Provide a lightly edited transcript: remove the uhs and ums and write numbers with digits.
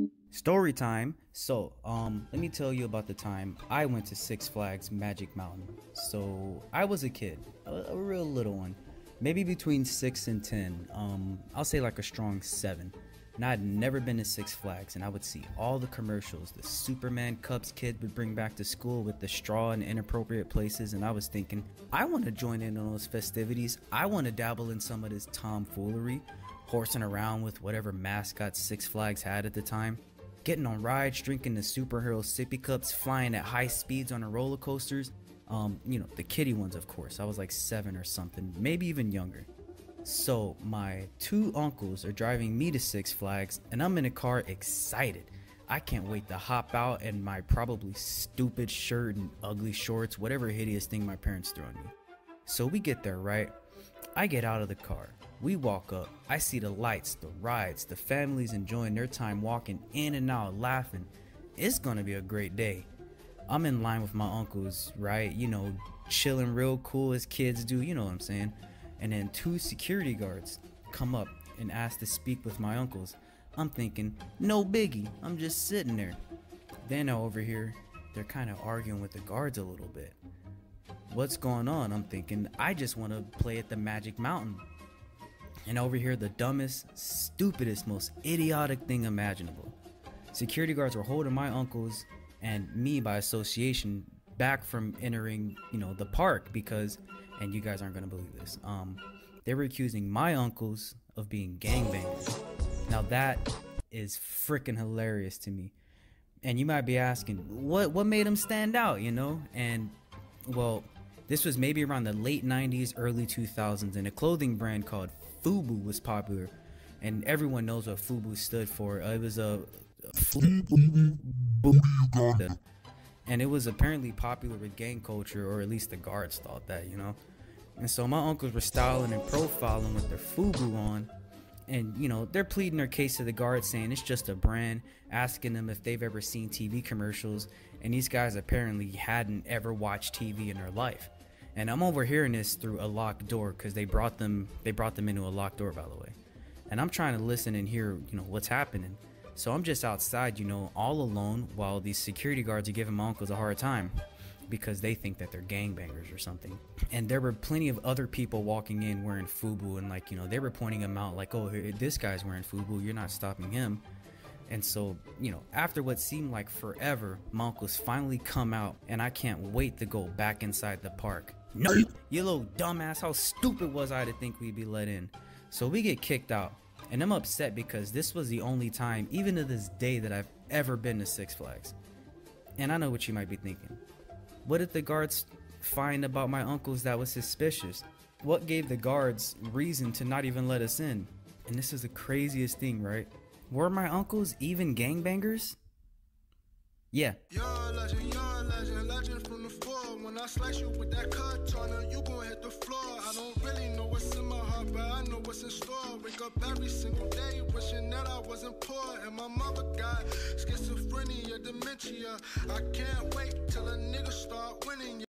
Story time. Let me tell you about the time I went to Six Flags Magic Mountain. So, I was a kid, a real little one, maybe between 6 and 10. I'll say like a strong 7. And I'd never been to Six Flags, and I would see all the commercials the Superman Cups kid would bring back to school with the straw in inappropriate places, and I was thinking, I want to join in on those festivities. I want to dabble in some of this tomfoolery, horsing around with whatever mascot Six Flags had at the time, getting on rides, drinking the superhero sippy cups, flying at high speeds on the roller coasters. The kiddie ones, of course. I was like 7 or something, maybe even younger. So my 2 uncles are driving me to Six Flags, and I'm in a car excited. I can't wait to hop out in my probably stupid shirt and ugly shorts, whatever hideous thing my parents threw on me. So we get there, right? I get out of the car. We walk up. I see the lights, the rides, the families enjoying their time walking in and out, laughing. It's gonna be a great day. I'm in line with my uncles, right? Chilling real cool as kids do, you know what I'm saying? And then 2 security guards come up and ask to speak with my uncles. I'm thinking, no biggie, I'm just sitting there. Then over here, they're kind of arguing with the guards a little bit. What's going on? I'm thinking, I just want to play at the Magic Mountain. And over here, the dumbest, stupidest, most idiotic thing imaginable. Security guards were holding my uncles and me by association back from entering, the park because, and you guys aren't gonna believe this, they were accusing my uncles of being gangbangers. Now that is freaking hilarious to me. And you might be asking, what made them stand out, And well, this was maybe around the late 90s, early 2000s, and a clothing brand called FUBU was popular, and everyone knows what FUBU stood for. It was a and it was apparently popular with gang culture, or at least the guards thought that, And so my uncles were styling and profiling with their FUBU on, and they're pleading their case to the guards, saying it's just a brand, asking them if they've ever seen TV commercials, and these guys apparently hadn't ever watched TV in their life. And I'm overhearing this through a locked door because they brought them into a locked door, by the way. And I'm trying to listen and hear, what's happening. So I'm just outside, all alone while these security guards are giving my uncles a hard time because they think that they're gangbangers or something. And there were plenty of other people walking in wearing FUBU, and they were pointing them out like, oh, this guy's wearing FUBU, you're not stopping him. And so, after what seemed like forever, my uncles finally come out, and I can't wait to go back inside the park. No, you little dumbass, how stupid was I to think we'd be let in? So we get kicked out, and I'm upset because this was the only time, even to this day, that I've ever been to Six Flags. And I know what you might be thinking. What did the guards find about my uncles that was suspicious? What gave the guards reason to not even let us in? And this is the craziest thing, right? Were my uncles even gangbangers? Yeah. You're a legend from the floor. When I slice you with that katana, you gon' hit the floor. I don't really know what's in my heart, but I know what's in store. Wake up every single day wishing that I wasn't poor. And my mother got schizophrenia, dementia. I can't wait till a nigga start winning.